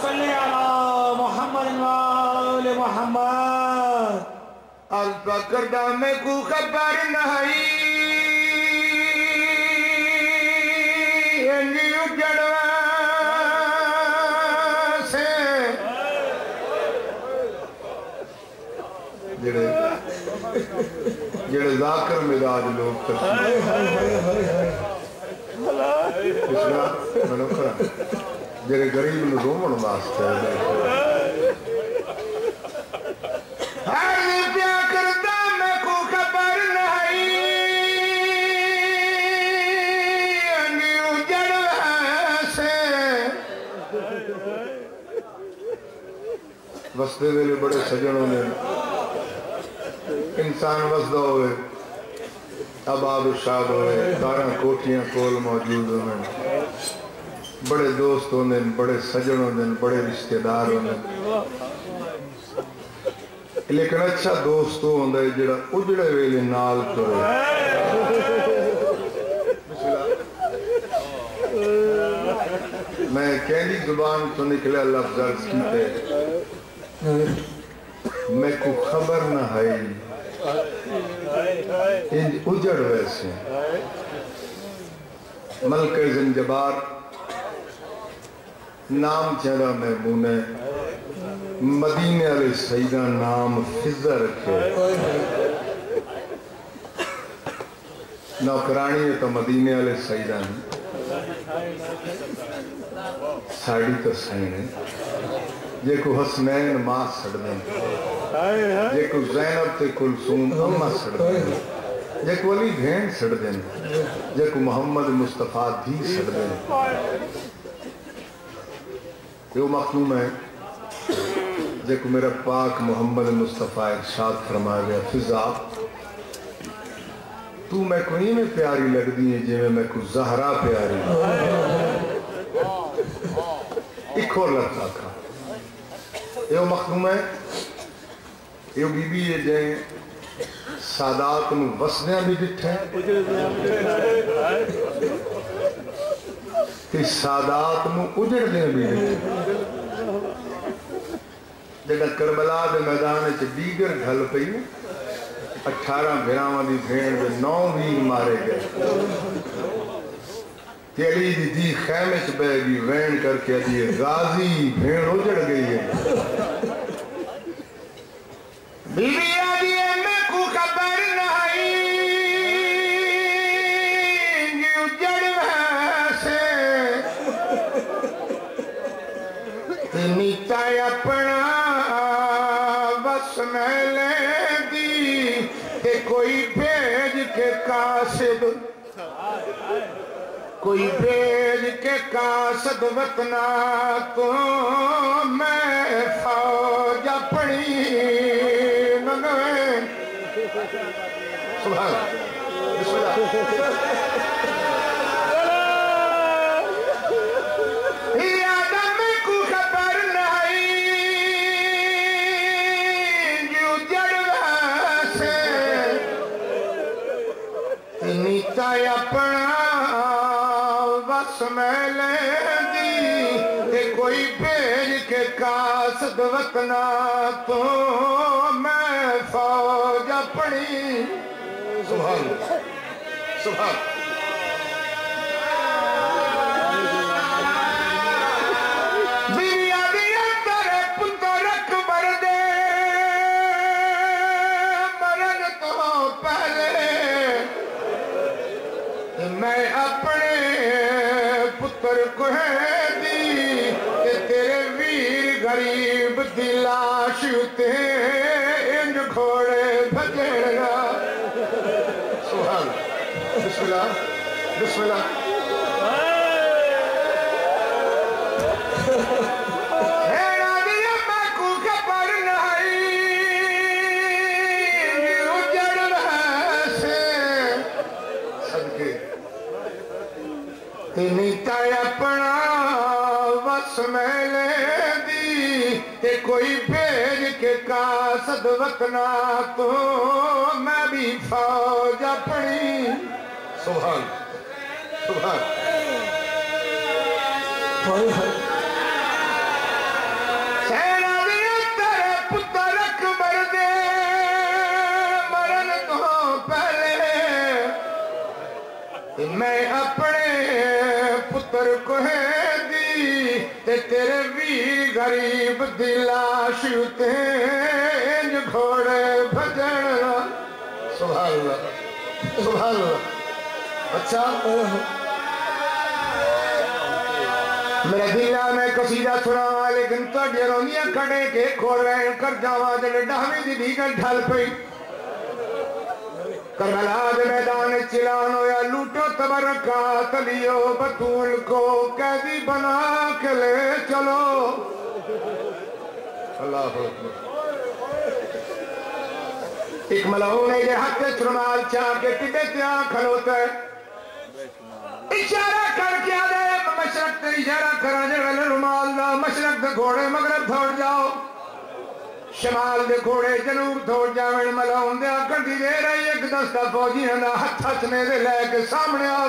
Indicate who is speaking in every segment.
Speaker 1: सल्ली अला मोहम्मद व आले मोहम्मद।
Speaker 2: अल पकड़ा में को खबर नहीं उजड़वा से जेड़े जेड़े जाकर मिजाज लोग जेड़े गरीब नूं रोवण वास्ते वसते वेले बड़े सजनों ने इंसान वसदा होए आबाद शाद होए 12 कोठियां कोल मौजूद होने बड़े दोस्त होने बड़े सजन होने बड़े रिश्तेदार होने लेकिन अच्छा दोस्त तो होंदा है जेड़ा उजड़े वेले नाल टुरे मैं कहनी जुबान तो निकला लफ्ज़ अर्ज़ कीते मैं को खबर न है इन उजड़ वैसे मलक ज़ंजबार नाम चेहरा महमूने मदीने वाले सईदा नाम फिजा रखे नौकरानी है तो मदीने वाले सईदा साड़ी तो सही है जे को हसनैन मां सड़ दें जे को ज़ैनब ते कुलसूम अम्मा सड़ दें जे को अली भेण सड़ दें जे को मोहम्मद मुस्तफ़ा धी सड़ दें यो मखलूम है जे को मेरा पाक मोहम्मद मुस्तफ़ा इरशाद फरमा गया फिजा तू मैं को में प्यारी लगदी है जिवें मैं को ज़हरा प्यारी एक और लफ्ज़ आखा यो मखलूम है यो बीबी है जे सादात नूं वसदियां भी दिठे ते सादात नूं उजड़दियां भी दिठे जेड़ा करबला दे मैदान च दीगर ढल पई 18 भिरावां दी भेण दे 9 वीर मारे गए तेली दी दी खैमे च बह गई वैन करके अजी गाजी भेड़ उजड़ गई है बीबी आदि में को खबर नहीं उजड़ वैसे नीता अपना बस में ले दी ते कोई भेज के कासिद कोई भेज के कासद वतना तो मैं फौज अपनी आदम को खबर नहीं उजड़ वैसे नीता अपना में ले दी ते कोई भेज के कासद वतना तो मैं फौज अपनी सुभान सुभान मैं अपने पुत्र को है दी कि तेरे वीर गरीब दिलाश उते इंज घोड़े भजेगा सुभान बिस्मिल्लाह बिस्मिल्लाह नीता अपना वस में ले दी ते कोई भेज के कासद वतना तो मैं भी फौज अपनी सुभान सुभान मैं अपने पुत्र को दी ते तेरे वीर गरीब दी लाश उते घोड़े भजन। सुभान अल्लाह सुभान अल्लाह। अच्छा मेरा दिला में कसीदा सुनावा लेकिन तुहाडी रोंदियां कड़े के खोल रहे कर जावा जड़े डावी दी भीगन ढल पई। करबला दे मैदान चिलान होया लूटो तबरका तलियो बतूल को कैदी बना के ले चलो। अल्लाह एक मलाऊन है ये हाथ रुमाल चाह के टिबे त्याग खलोता है इशारा करके आ गए मशरक ते इशारा करा जड़े रुमाल दा मशरक दे घोड़े मगरब दौड़ जाओ शमाल दे घोड़े जनूब दौड़ जावे मलाउन दे आकड़ी दे रही एक दस्ता फौजियां दा हथ हथने दे लेके सामने आ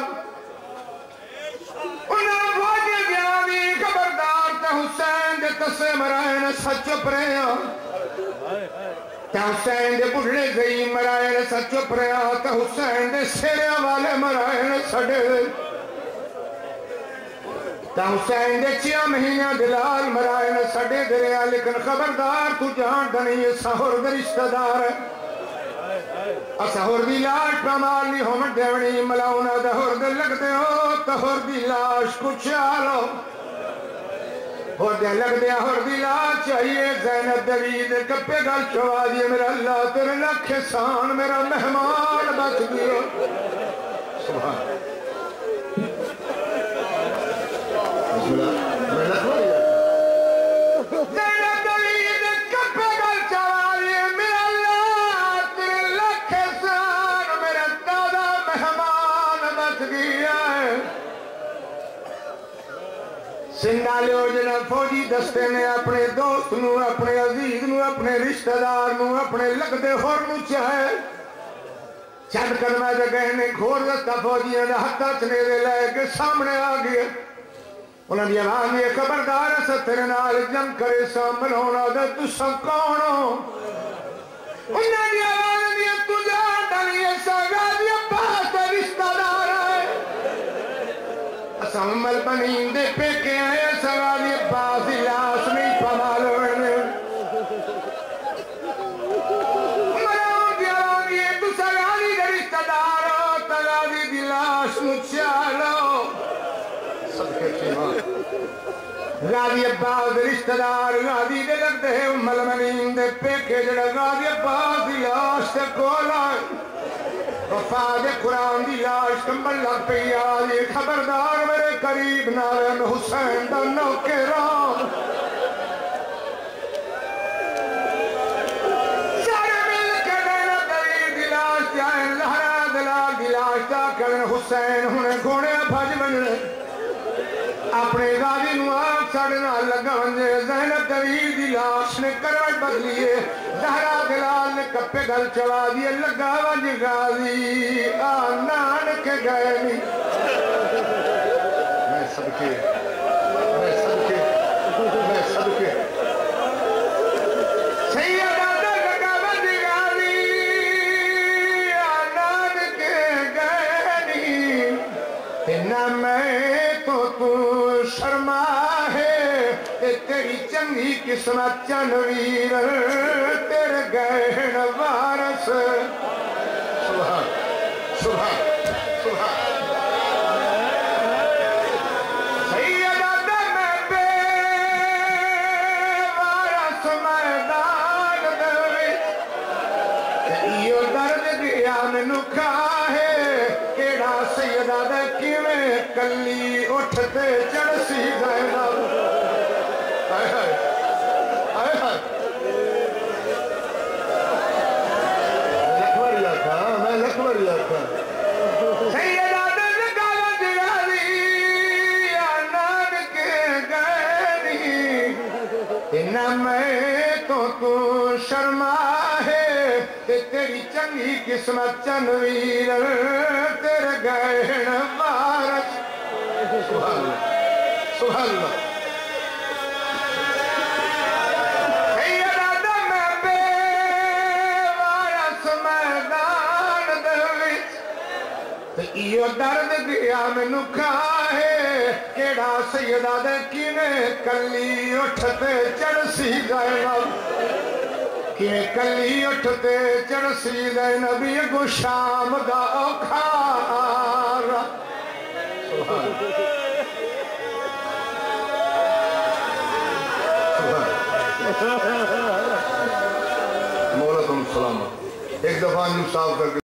Speaker 2: उन्हें फौजी गया भी खबरदार ते हुसैन दे तस्से मराए न सच प्रेया ते हुसैन दे बुढ़े गई मराए न सच प्रेया ते हुसैन दे शेरिया वाले मराए न सड़े हुसैन दे 6 महीने दिलाल मराए न सड़े दरिया लेकिन खबरदार तू जान नहीं सहर दे रिश्तेदार असहर दी लाश प्रमाल नहीं होम देवनी मलाउना दहर दे लगते हो तहर दी लाश कुछ आलो होर दे लगदे होर दी लाश चाहिए ज़ैनब दवीद कप्पे गल छवा दिए मेरा अल्लाह तेरे लख एहसान मेरा मेहमान बच गया। सुभान फौजी दस्ते ने अपने दोस्त नू अपने अजीज नू अपने रिश्तेदार नू अपने लगदे होर नू चाहे चंद कदम जगह ने घोर दस्ता फौजियों का हथा चने दे लैके सामने आ गए उन्होंने आवाज ये खबरदार अस तेरे नाल जंग करे शामिल होना दे तुसा कौन हो उन्होंने आवाज दी तू जान डली सगा दी पास रिश्तेदार है असमल बनी दे पेके आए सगा दी पास लाश नहीं पमालो गाजी अब्बास रिश्तेदार गाजी दे लगते है मलमनीन दे पेके जड़ा गाजी अब्बास दी लाश ते कोल वफा दे कुरान दी लाश कंबल लग पई आज खबरदार मेरे करीब नाल हुसैन दा नौकरा सारे मिल के देना करीब दी लाश चाहे लहरा दलाल दी लाश ता करण हुसैन हुने घोड़े भज बनने अपने गाजी नू आग साढ़े नाल लगा वंजे ज़ैनब दवीर दी लाश ने करवट बदलिए ज़हरा दलाल ने कप्पे गल चला दिए लगा वंज गाजी आ नानक गए नी मैं सबके सैयदा लगा वंज गाजी आ नानक गए नी ना मैं तो तू शर्मा है तेरी चंगी किस्मत चनवीर तेरे गहन वारस। सुभान सुभान सुभान सैयदा मैं बेवारस मैदान दे यो दर्द दिया मैनू खाहे केड़ा सैयदा दा किवें कली उठते चढ़सी ज़ैनब हाय हाय हाय हाय लखवरिया था मैं लखवरिया था सैयदा दे गावत गाली या नानक गए इन्ना मैं तो तू शर्मा है तेरी चंगी किस्मत चनवीर तेरे गहन वारस। सुभान अल्लाह सुभान अल्लाह सैयदा मैं बेवारस मैदान दे विच यो दर्द गया मैनू खाए केड़ा सैयदा दे किवें कली उठते चढ़सी ज़ैनब किवें कली उठते चढ़सी ज़ैनब अगो शाम दा औखार मौला तुम सलामत। एक दफा यूं साफ करके